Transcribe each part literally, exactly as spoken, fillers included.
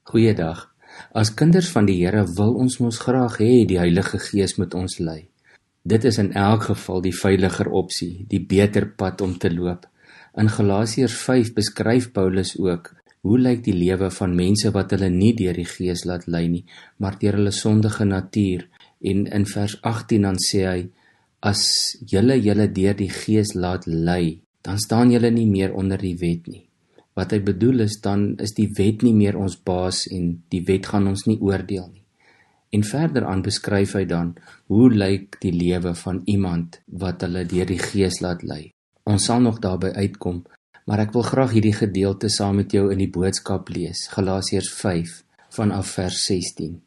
Goeiedag. As kinders van die Here wil ons mos graag hê die Heilige Gees moet ons lei. Dit is in elk geval die veiliger opsie, die beter pad om te loop. In Galasiërs vyf beskryf Paulus ook hoe lyk die lewe van mense wat hulle nie deur die Gees laat lei nie, maar deur hulle sondige natuur. En in vers agttien dan sê hy, as julle julle deur die Gees laat lei, dan staan julle nie meer onder die wet nie. Wat hy bedoel is, dan is die wet nie meer ons baas en die wet gaan ons nie oordeel nie. En verder aan beskryf hy dan, hoe lyk die lewe van iemand wat hulle deur die Gees laat lei. Ons sal nog daarby uitkom, maar ek wil graag hierdie gedeelte saam met jou in die boodskap lees, Galasiërs vyf vanaf vers sestien.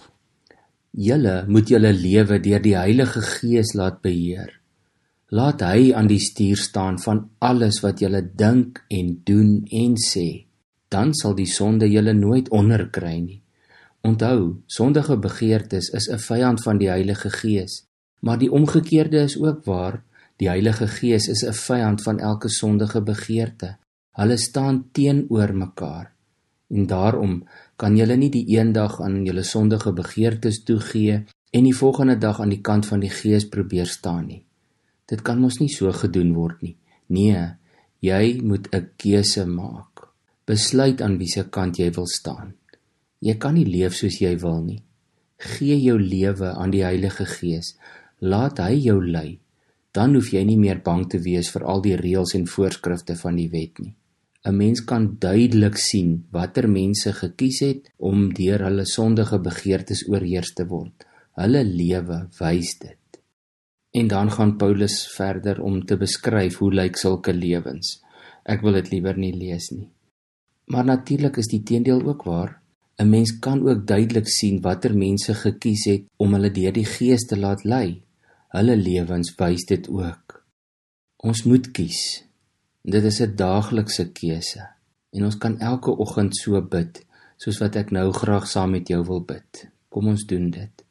Julle moet julle lewe deur die Heilige Gees laat beheer. Laat hy aan die stuur staan van alles wat julle dink en doen en sê. Dan sal die sonde julle nooit onderkry nie. Onthou, sondige begeertes is 'n vyand van die Heilige Gees, maar die omgekeerde is ook waar. Die Heilige Gees is 'n vyand van elke sondige begeerte. Hulle staan teenoor mekaar. En daarom kan julle nie die een dag aan julle sondige begeertes toegee en die volgende dag aan die kant van die Gees probeer staan nie. Dit kan mos nie so gedoen word nie. Nee, jy moet 'n keuse maak. Besluit aan wie se kant jy wil staan. Jy kan nie leef soos jy wil nie. Gee jou lewe aan die Heilige Gees. Laat hy jou lei. Dan hoef jy nie meer bang te wees vir al die reëls en voorskrifte van die wet nie. 'n Mens kan duidelik sien watter mense gekies het om deur hulle sondige begeertes oorheers te word. Hulle lewe wys dit. En dan gaan Paulus verder om te beskryf hoe lyk sulke lewens. Ek wil dit liewer nie lees nie. Maar natuurlik is die teendeel ook waar. 'n Mens kan ook duidelik sien watter mense gekies het om hulle deur die Gees te laat lei. Hulle lewens wys dit ook. Ons moet kies. Dit is 'n daaglikse keuse. En ons kan elke oggend so bid, soos wat ek nou graag saam met jou wil bid. Kom ons doen dit.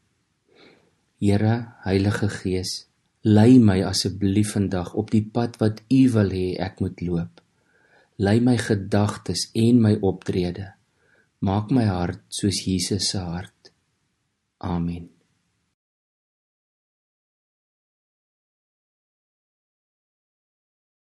Here, Heilige Gees, lei my asseblief vandag op die pad wat U wil hê ek moet loop. Lei my gedagtes en my optrede. Maak my hart soos Jesus se hart. Amen.